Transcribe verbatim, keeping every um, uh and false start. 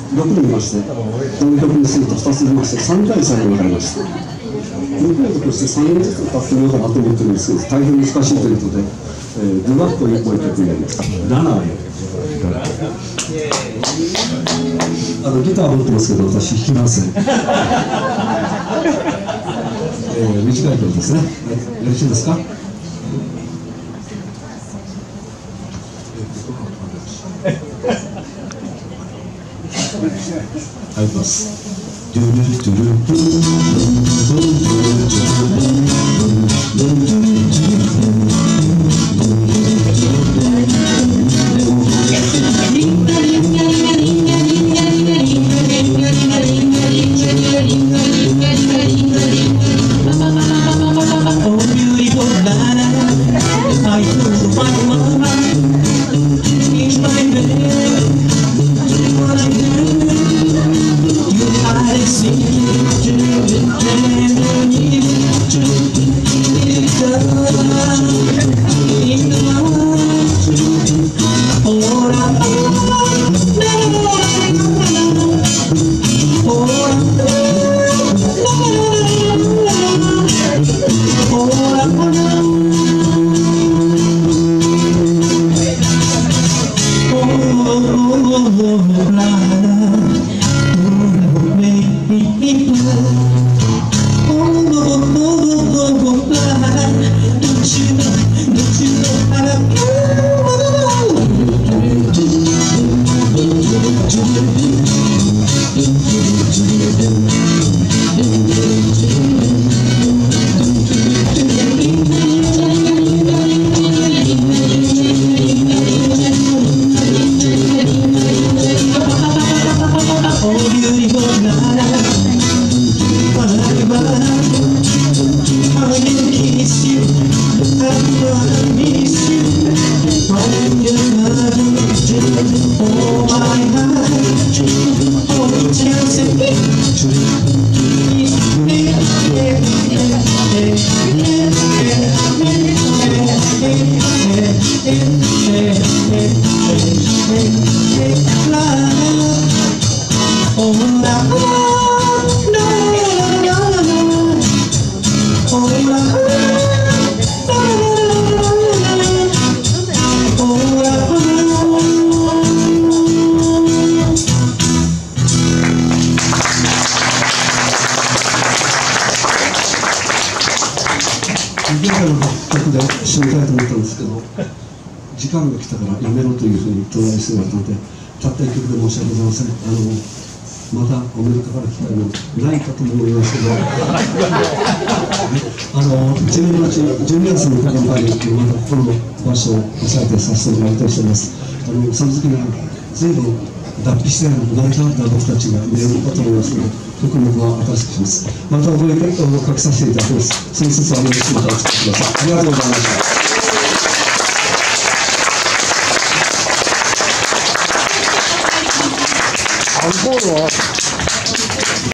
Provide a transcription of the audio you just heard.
ろくにんいまして、この曲についてふたつ出まして、さんかいさんでございました。にかいとしてさんにんずつ歌ってみようかなと思ってるんですけど、大変難しいということで、えー、ドゥバッというもう一曲になります。ラナーへ。あのギターを持ってますけど、私弾きません。えー、短い曲ですね。よろしいですか？はい、いきます。前回の曲で締めたいと思ったんですけど、時間が来たからやめろというふうに捉えして言われたので、たった一曲で申し訳ございません。あのまたお目にかかる機会もないかと思いますけど、あのじゅうにがつじゅうにがつのかかんぱいにまたこの場所を押さえてさせてもらいたいと思います。あのその時には随分脱皮して生まれ変わった僕たちが見えるかと思いますので、曲目は新しくします。また覚えて書きさせていただきます。その説はお願いしてください。ありがとうございました。